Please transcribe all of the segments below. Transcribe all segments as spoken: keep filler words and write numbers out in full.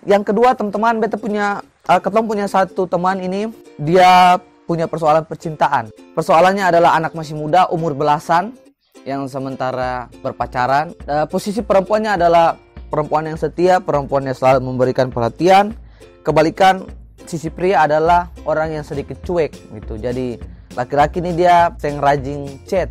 Yang kedua teman-teman, beta punya uh, ketemu punya satu teman ini, dia punya persoalan percintaan. Persoalannya adalah anak masih muda, umur belasan, yang sementara berpacaran. Uh, posisi perempuannya adalah perempuan yang setia, perempuan yang selalu memberikan perhatian. Kebalikan sisi pria adalah orang yang sedikit cuek gitu. Jadi laki-laki ini dia sering rajin chat,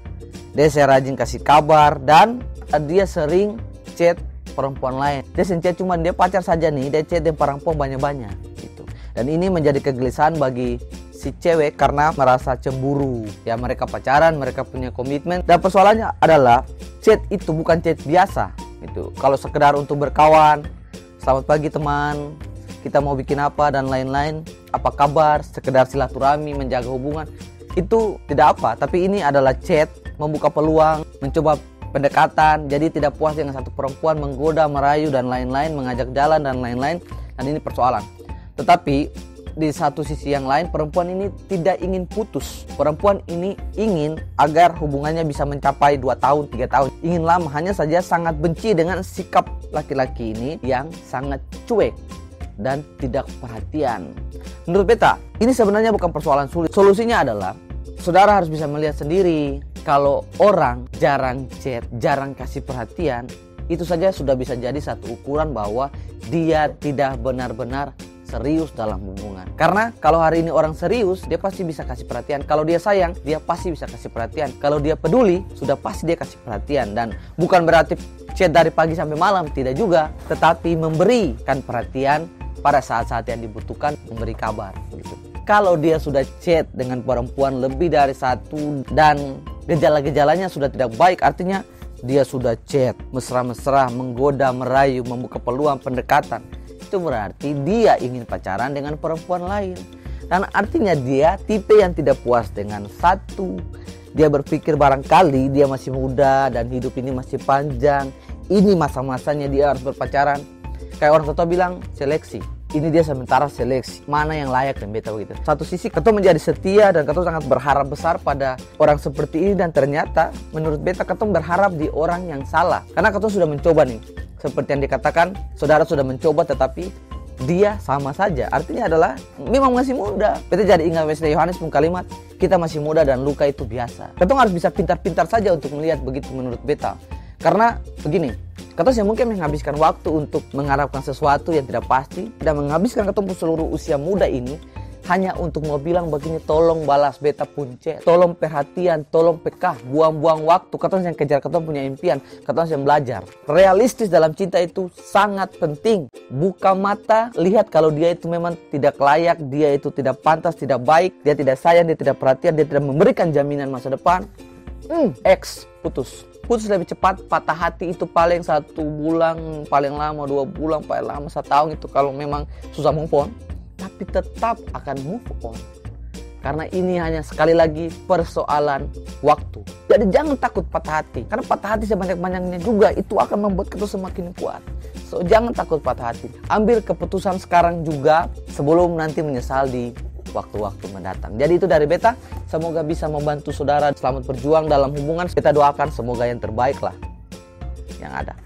dia sering rajin kasih kabar, dan uh, dia sering chat perempuan lain. Dia sentia cuma dia pacar saja nih, dia chat dengan perempuan banyak-banyak gitu. Dan ini menjadi kegelisahan bagi si cewek karena merasa cemburu. Ya mereka pacaran, mereka punya komitmen, dan persoalannya adalah chat itu bukan chat biasa gitu. Kalau sekedar untuk berkawan, selamat pagi teman, kita mau bikin apa dan lain-lain, apa kabar, sekedar silaturahmi, menjaga hubungan, itu tidak apa. Tapi ini adalah chat membuka peluang, mencoba pendekatan. Jadi tidak puas dengan satu perempuan, menggoda, merayu dan lain-lain, mengajak jalan dan lain-lain, dan ini persoalan. Tetapi di satu sisi yang lain, perempuan ini tidak ingin putus. Perempuan ini ingin agar hubungannya bisa mencapai dua tahun, tiga tahun, ingin lama. Hanya saja sangat benci dengan sikap laki-laki ini yang sangat cuek dan tidak perhatian. Menurut beta, ini sebenarnya bukan persoalan sulit. Solusinya adalah saudara harus bisa melihat sendiri. Kalau orang jarang chat, jarang kasih perhatian, itu saja sudah bisa jadi satu ukuran bahwa dia tidak benar-benar serius dalam hubungan. Karena kalau hari ini orang serius, dia pasti bisa kasih perhatian. Kalau dia sayang, dia pasti bisa kasih perhatian. Kalau dia peduli, sudah pasti dia kasih perhatian. Dan bukan berarti chat dari pagi sampai malam, tidak juga. Tetapi memberikan perhatian pada saat-saat yang dibutuhkan, memberi kabar begitu. Kalau dia sudah chat dengan perempuan lebih dari satu dan gejala-gejalanya sudah tidak baik, artinya dia sudah chat mesra-mesra, menggoda, merayu, membuka peluang pendekatan, itu berarti dia ingin pacaran dengan perempuan lain. Dan artinya dia tipe yang tidak puas dengan satu. Dia berpikir barangkali dia masih muda dan hidup ini masih panjang, ini masa-masanya dia harus berpacaran. Kayak orang tua bilang seleksi, ini dia sementara seleksi, mana yang layak, dan beta begitu. Satu sisi ketua menjadi setia dan ketua sangat berharap besar pada orang seperti ini, dan ternyata menurut beta ketua berharap di orang yang salah. Karena ketua sudah mencoba nih, seperti yang dikatakan, saudara sudah mencoba tetapi dia sama saja. Artinya adalah memang masih muda. Beta jadi ingat Wesley Yohanes pun kalimat, kita masih muda dan luka itu biasa. Ketua harus bisa pintar-pintar saja untuk melihat begitu menurut beta. Karena begini, ketua yang mungkin menghabiskan waktu untuk mengharapkan sesuatu yang tidak pasti, dan menghabiskan ketua seluruh usia muda ini hanya untuk mau bilang begini, tolong balas beta pun chat, tolong perhatian, tolong peka, buang-buang waktu. Ketua yang kejar, ketua punya impian, ketua yang belajar. Realistis dalam cinta itu sangat penting. Buka mata, lihat kalau dia itu memang tidak layak, dia itu tidak pantas, tidak baik, dia tidak sayang, dia tidak perhatian, dia tidak memberikan jaminan masa depan. Hmm, X, putus. Putus lebih cepat. Patah hati itu paling satu bulan, paling lama dua bulan, paling lama satu tahun itu kalau memang susah move on. Tapi tetap akan move on. Karena ini hanya sekali lagi persoalan waktu. Jadi jangan takut patah hati. Karena patah hati sebanyak-banyaknya juga itu akan membuat kita semakin kuat. So jangan takut patah hati. Ambil keputusan sekarang juga sebelum nanti menyesal di waktu-waktu mendatang. Jadi itu dari beta. Semoga bisa membantu saudara selamat berjuang dalam hubungan. Kita doakan semoga yang terbaik lah yang ada.